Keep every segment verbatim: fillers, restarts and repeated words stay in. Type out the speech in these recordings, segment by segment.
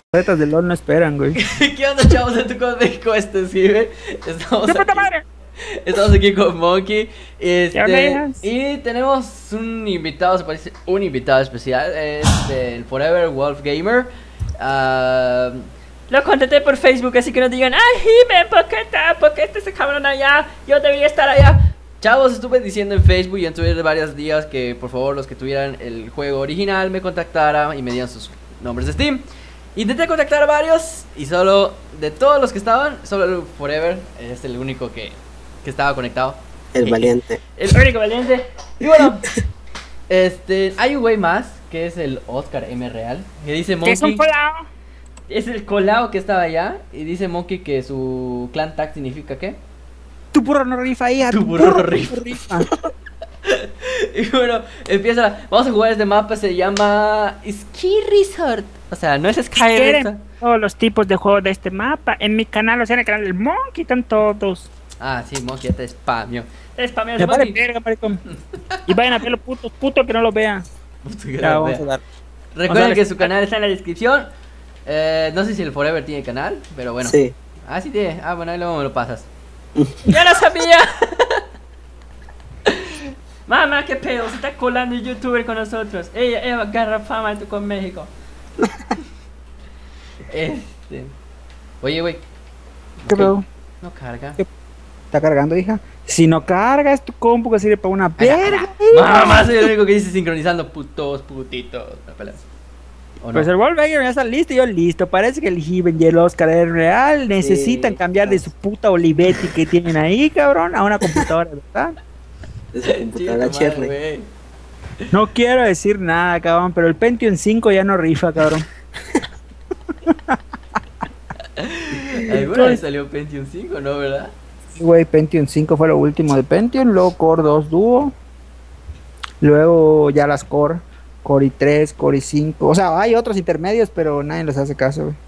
Retas de LOL no esperan, güey. ¿Qué onda, chavos? En tu con México, este sí, güey. Estamos ¡De puta aquí, madre! estamos aquí con Monkey. Este, ¿Qué onda? y tenemos un invitado, se parece, un invitado especial. Es el Forever Wolf Gamer. Ah, Lo contraté por Facebook, así que no digan, ay, Jime, ¿por qué está? ¿Por qué está ese cabrón allá? Yo debería estar allá. Chavos, estuve diciendo en Facebook y en Twitter varios días que por favor los que tuvieran el juego original me contactaran y me dieran sus nombres de Steam. Intenté contactar a varios y solo de todos los que estaban, solo el Forever es el único que, que estaba conectado. El valiente. El único valiente. Y bueno, este, hay un güey más que es el Oscar M Real, que dice ¿Qué es un Monkey. colado? Es el colao que estaba allá y dice Monkey que su clan tag significa ¿qué? Tu burro no rifa, hija. Tu burro no rifa. Y bueno, empieza la... Vamos a jugar este mapa, se llama Ski Resort. O sea, no es Sky ¿Quieren Resort. todos los tipos de juegos de este mapa? En mi canal, o sea, en el canal del Monkey, están todos. Ah, sí, Monkey ya te spamió. Te spameas, Me vale Monkey. verga, maricón. Y vayan a ver los putos, putos que no lo vean. Ya, vamos a dar. Recuerden Vamos a que dar. su canal está en la descripción. Eh, no sé si el Forever tiene canal, pero bueno. Sí. Ah, sí tiene. Ah, bueno, ahí luego me lo pasas. ¡Ya lo sabía! Mamá, qué pedo, se está colando el youtuber con nosotros. Ella, ella agarra fama en tu con México. Este. Oye, güey. ¿Qué pedo? No carga. ¿Qué? ¿Está cargando, hija? Si no carga, es tu compu que sirve para una Ay, verga. Mamá, soy el único que dice sincronizando putos, putitos. ¿Me pelas? ¿O no? Pues el Wolf Gamer ya está listo y yo listo. Parece que el Given y el Oscar es real. Necesitan Sí, cambiar de claro. su puta Olivetti que tienen ahí, cabrón, a una computadora, ¿verdad? De su computadora Chica, Cherry. madre, No quiero decir nada, cabrón, pero el Pentium cinco ya no rifa, cabrón. güey. ¿Alguna vez salió Pentium cinco, no, verdad? Sí, güey, Pentium cinco fue lo último de Pentium, luego Core dos Duo, luego ya las Core, Core i tres, Core i cinco, o sea, hay otros intermedios, pero nadie les hace caso, güey.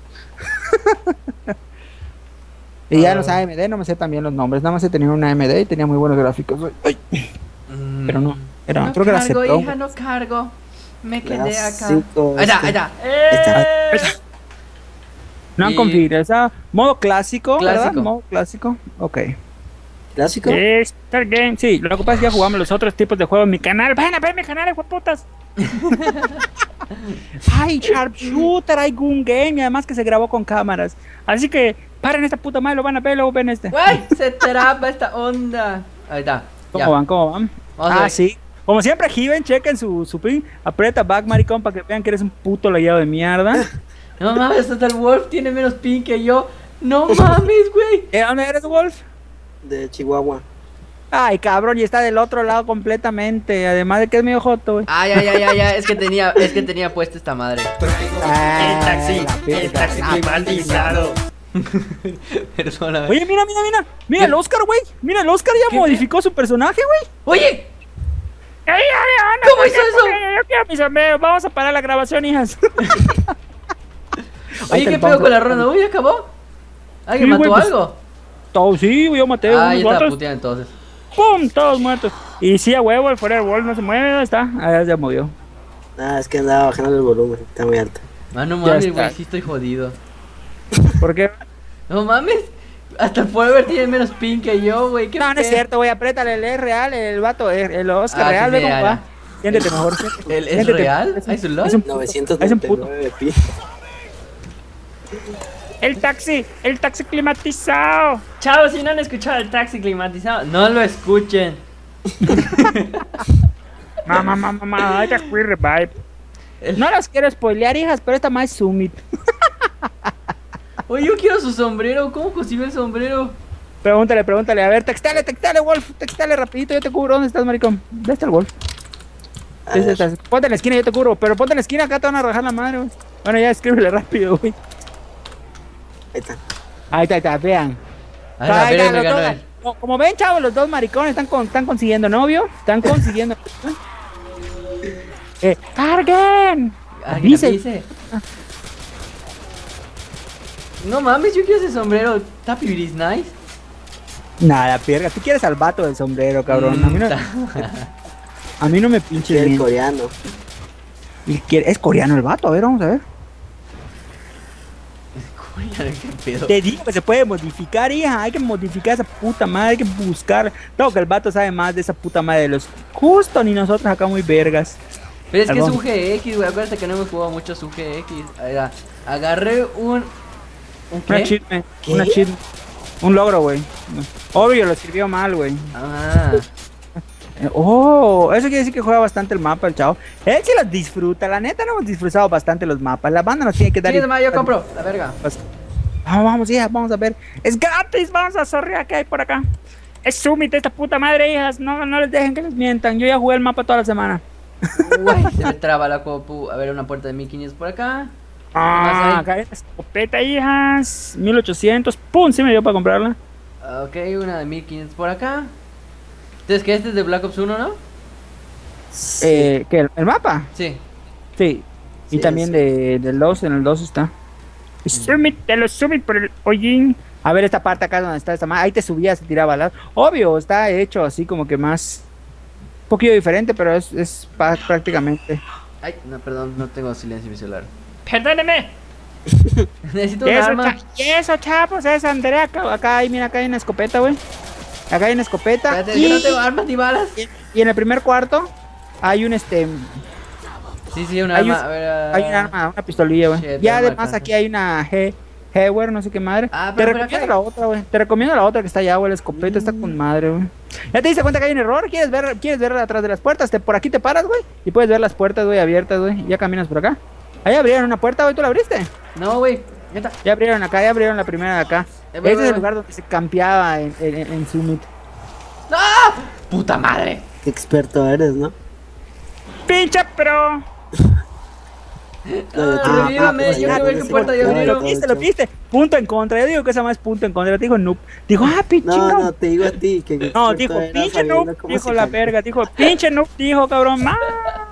Y ya Ah. los A M D, no me sé también los nombres, nada más he tenido una A M D y tenía muy buenos gráficos, güey. Ay, Mm. pero no, era, No creo que era cargo, Ceptron. hija, no cargo. Me quedé acá. Clásico, Ahí está, este. ahí está. ¡Eh! No han Y- configurado, o sea, modo clásico, ¿verdad? Clásico. Modo clásico, ok. ¿Clásico? Star Game, sí, lo que pasa es que ya jugamos los otros tipos de juegos en mi canal. Vayan a ver mi canal, putas. Hay Sharpshooter, hay Goon Game y además que se grabó con cámaras. Así que paren esta puta madre, lo van a ver, luego ven este. Guay, se trapa esta onda. Ahí está. ¿Cómo Ya. van? ¿Cómo van? Vamos a Ah, ver. sí. Como siempre, Given, chequen su, su pin. Aprieta back, maricón, para que vean que eres un puto leyado de mierda. No mames, hasta el Wolf tiene menos pin que yo. No mames, güey. ¿De dónde eres, Wolf? De Chihuahua. Ay, cabrón, y está del otro lado completamente. Además de que es medio joto, güey. Ay, ay, ay, ay, ay, es que tenía, es que tenía puesta esta madre. Ah, El taxi, la verga. el taxi climatizado. Perdóname. Oye, mira, mira, mira. Mira el Oscar, güey. Mira, el Oscar ya ¿Qué modificó su personaje, güey. Oye, Ay, ay, ay, no, ¿Cómo no, hizo no, eso? no, Yo quiero mis sombreros. Vamos a parar la grabación, hijas. oye, ¿qué te pedo pongo. con la ronda? Uy, acabó. ¿Alguien Sí, mató güey, pues, algo? Todo, sí, yo maté Ah, unos ya estaba vatos. puteando entonces. ¡Pum! Todos muertos. Y sí, a huevo, el Forever Wolf no se mueve. ¿Dónde está? Ah, ya se movió. Ah, es que andaba bajando el volumen. Está muy alto. Ah, no Ya mames, está. güey, sí estoy jodido. ¿Por qué? No mames. Hasta el Forever tiene menos pin que yo, güey. ¿Qué No, no es pedo? cierto, güey. Apriétale el es real, el vato, el, el Oscar Ah, sí, real, ve sí, cómo ya, va. ya. Siéntete mejor. siéntete. ¿El es Siéntete. real? Es un- ¿Hay su LOL? es un- novecientos Es un noventa y puto. nueve de pi. El taxi, el taxi climatizado. Chavos, si no han escuchado el taxi climatizado, No lo escuchen. Mamá, mamá, mamá, hay que queer revive. El- No las quiero spoilear, hijas, pero esta más es Summit. Oye, yo quiero su sombrero. ¿Cómo consiguió el sombrero? Pregúntale, pregúntale. A ver, textale, textale, Wolf. Textale rapidito, yo te cubro. ¿Dónde estás, maricón? ¿Dónde está el Wolf? A Sí, sí, ver, estás. Ponte en la esquina, yo te cubro. Pero ponte en la esquina, acá te van a rajar la madre, güey. Bueno, ya escríbele rápido, güey. ahí está. Ahí está, ahí está, vean. A ver, a Ahí ver, está, me los ganó dos- él. como- Como ven, chavos, los dos maricones están, con, están consiguiendo novio. Están consiguiendo. eh, ¡Carguen! Ah, ¿qué Dice- dice? No mames, yo quiero ese sombrero. Tapi is nice. Nada, pierga. Tú quieres al vato del sombrero, cabrón. A mí no, a mí no me pinches El bien. coreano. Y quiere- Es coreano el vato, a ver, vamos a ver. ¿Qué pedo? Te digo que se puede modificar, hija. Hay que modificar esa puta madre. Hay que buscar. Todo que el vato sabe más de esa puta madre de los Custom y nosotros acá muy vergas. Pero es que es Algo. un G X, güey. Acuérdate que no hemos jugado mucho su G X. Ahí va. Agarré un. ¿Un Una qué? achievement. ¿Qué? Una achievement. Un logro, güey. Obvio, lo escribió mal, güey. Ah. Eh, Oh, eso quiere decir que juega bastante el mapa, el chavo. Él sí los disfruta, la neta no hemos disfrutado bastante los mapas. La banda nos tiene que dar. Sí, nomás yo compro. La verga. Vamos, vamos, hija, vamos a ver. Es gratis, vamos a sorrear que hay por acá. Es Summit esta puta madre, hijas. No, no les dejen que les mientan. Yo ya jugué el mapa toda la semana. Uy, se me traba la copu. A ver, una puerta de mil quinientos por acá. más Ah, hay? acá hay una escopeta, hijas. mil ochocientos. Pum, sí me dio para comprarla. Ok, una de mil quinientos por acá. Entonces, que este es de Black Ops uno, ¿no? Eh, ¿qué? ¿El, el mapa? Sí. Sí. Y Sí, también sí. de, del dos, en el dos está. Summit, te lo Summit por el hollín. A ver esta parte acá donde está esta madre. Ahí te subías, te tiraba al lado. Obvio, está hecho así como que más. Un poquito diferente, pero es, es pa- prácticamente. Ay, no, perdón, no tengo silencio en mi celular. Perdóneme. Necesito ¿Y un eso, arma. cha- y eso, chavos? Es Andrea. Acá, acá hay, mira, acá hay una escopeta, güey. Acá hay una escopeta. Espérate, Y, que no tengo armas ni balas. y en el primer cuarto hay un este. Sí, sí, un Hay arma. un- A ver, ah. Hay un arma, una pistolilla, güey. Shit, Y no me además alcanza. aquí hay una G. Hewer, no sé qué madre. Ah, te pero por recomiendo acá. la otra, güey. Te recomiendo la otra que está allá, güey. La escopeta está con madre, güey. ¿Ya te diste cuenta que hay un error? ¿Quieres ver, quieres ver atrás de las puertas? Te, por aquí te paras, güey. Y puedes ver las puertas, güey, abiertas, güey. Y ya caminas por acá. Ahí abrieron una puerta, güey. ¿Tú la abriste? No, güey. Ya está. Ya abrieron acá, ya abrieron la primera de acá. Eh, voy, Ese voy, es el voy. lugar donde se campeaba en, en, en Summit. ¡No! ¡Puta madre! Qué experto eres, ¿no? ¡Pinche pro! No, yo Ah, tengo- revívame, pues, yo ya, quiero ver ya qué sé puerta por ya qué, abrieron. ¿Lo todo viste? el ¿Lo show. viste? Punto en contra. Yo digo que esa más es punto en contra. Dijo noob. Dijo, ah, pinche No, noob. no, te digo a ti. Que No, experto dijo, eras pinche sabiendo noob, cómo dijo se la cambia. verga, dijo, pinche noob, dijo, cabrón, más.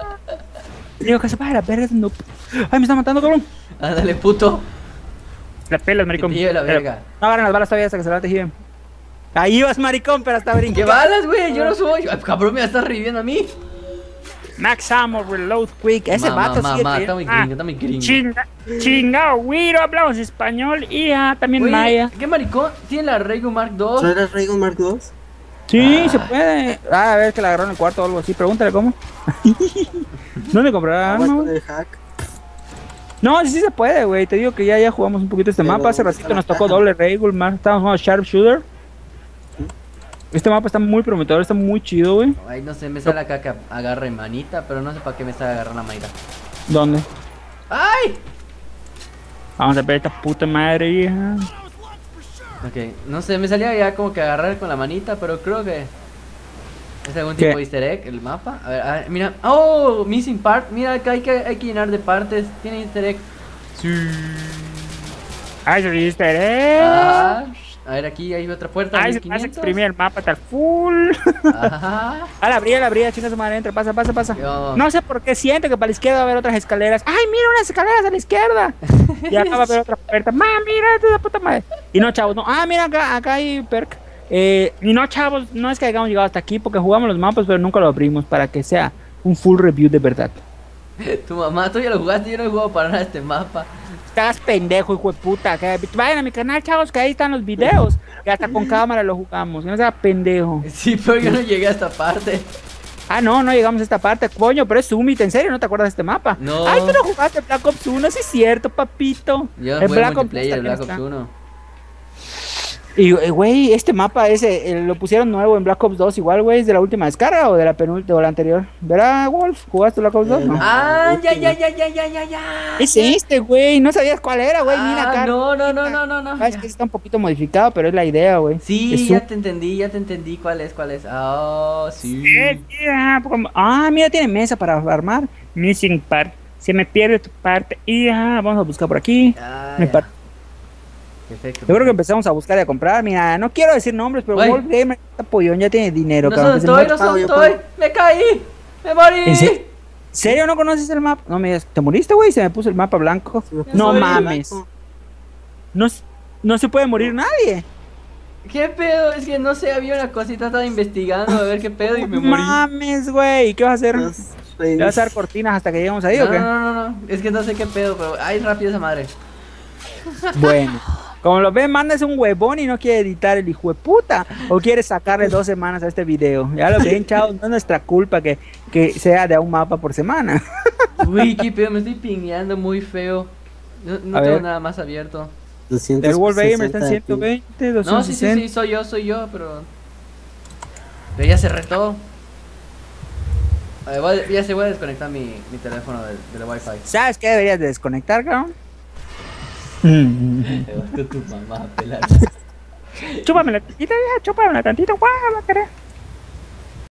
Dijo que se vaya la verga, es noob. Ay, me está matando, cabrón. Ándale, puto. La pelas, maricón. Que te lleve la Pero- verga. No agarren las balas todavía hasta que se la te giren. Ahí vas, maricón, pero hasta ¿Qué brincar. balas, güey? Yo no soy. Ay, cabrón, me estás reviviendo a mí. Max Ammo, reload quick. Ese Mamá, vato mamá, sigue mamá, teniendo- está muy Ah, gringo, está muy gringo. Chinga, chingao, güiro, hablamos español y ah, también Oye, maya. ¿qué maricón? ¿Tiene la Raygun Mark dos? ¿No eras Raygun Mark dos? Sí, Ah. se puede. Ah, a ver, que la agarró en el cuarto o algo así. Pregúntale cómo. ¿Dónde comprará Aguas arma, con güey? el hack. No, sí, sí se puede, güey. Te digo que ya, ya jugamos un poquito este Pero, mapa. Hace ¿dónde ratito está nos la tocó caja? doble regular, más. Estábamos jugando Sharpshooter. Este mapa está muy prometedor, está muy chido, güey. Ay, no sé, me sale acá que agarre manita, pero no sé para qué me sale agarrar la manita. ¿Dónde? ¡Ay! Vamos a ver esta puta madre, hija. Ok, no sé, me salía ya como que agarrar con la manita, pero creo que es algún ¿Qué? tipo de easter egg el mapa. A ver, a ver, mira. ¡Oh! Missing part. Mira, acá hay que, hay que llenar de partes. Tiene easter egg. Sí. Ay, se viste, eh. Ah, a ver, aquí hay otra puerta. Ay, se mil pasa quinientos. exprimir el mapa tal full. Ajá. Ah, la abría, la abría, chinga su madre, entra, pasa, pasa, pasa. Yo- No sé por qué siento que para la izquierda va a haber otras escaleras. Ay, mira unas escaleras a la izquierda. Y acá va a haber otra puerta. Ma, mira, esta es la puta madre. Y no, chavos, no. Ah, mira, acá, acá hay perk. Eh, y no, chavos, no es que hayamos llegado hasta aquí porque jugamos los mapas, pero nunca lo abrimos para que sea un full review de verdad. Tu mamá, tú ya lo jugaste, yo no he jugado para nada este mapa. Estás pendejo, hijo de puta. Que vayan a mi canal, chavos, que ahí están los videos. Que hasta con cámara lo jugamos. Que no sea pendejo. Sí, pero yo no llegué a esta parte. Ah, no, no llegamos a esta parte, coño, pero es Summit, ¿en serio no te acuerdas de este mapa? No. Ay, tú no jugaste Black Ops uno, sí es cierto, papito. Yo El jugué Black Ops multiplayer de también Black Ops está. uno. Y, eh, güey, este mapa ese, eh, lo pusieron nuevo en Black Ops dos igual, güey, ¿es de la última descarga o de la penúltima o la anterior? ¿Verdad, Wolf? ¿Jugaste Black Ops dos? Eh, No. no. Ah, ya, ya, ya, ya, ya, ya, ya. Es este, güey, no sabías cuál era, güey, mira Ah, acá. no, no, no, no, no, no. Ah, es que está un poquito modificado, pero es la idea, güey. Sí, Es ya un- te entendí, ya te entendí cuál es, cuál es. Oh, sí. Eh, yeah, como- Ah, mira, tiene mesa para armar. Missing part. Se me pierde tu parte. Y ah, vamos a buscar por aquí. Ah, Mi ya. par- Perfecto. Yo creo que empezamos a buscar y a comprar. Mira, no quiero decir nombres, pero Güey. Wolf Gamer está pollón, ya tiene dinero, No sé cabrón. dónde que se estoy, muere. no sé Ah, dónde yo estoy. Me caí. Me morí. ¿En serio? ¿Serio no conoces el mapa? No me digas, ¿te moriste, güey? Se me puso el mapa blanco. Se me puso No soy mames. blanco. No, s- no se puede morir nadie. ¿Qué pedo? Es que no sé, había una cosita, estaba investigando a ver qué pedo y me No morí. mames, güey. ¿Qué vas a hacer? Los ¿Le vas a dar cortinas hasta que lleguemos ahí No, o qué? no, no, no, no, es que no sé qué pedo, pero ay, rápido esa madre. Bueno, como lo ven, Manda es un huevón y no quiere editar el hijo de puta. O quiere sacarle dos semanas a este video. Ya lo ven, chavos, no es nuestra culpa que, que sea de a un mapa por semana. Uy, qué pedo, me estoy pingueando muy feo. No, no A tengo ver. nada más abierto. El World Gamer está en doscientos sesenta ciento veinte, No, sí, doscientos sí, sesenta. sí, soy yo, soy yo, pero... Pero ya cerré todo. A ver, voy a- ya se voy a desconectar mi, mi teléfono del, del Wi-Fi. ¿Sabes qué deberías de desconectar, cabrón? Te vas con tu mamá a pelar. Chúpamela tantito, ya, chúpamela tantito, guau, va a querer.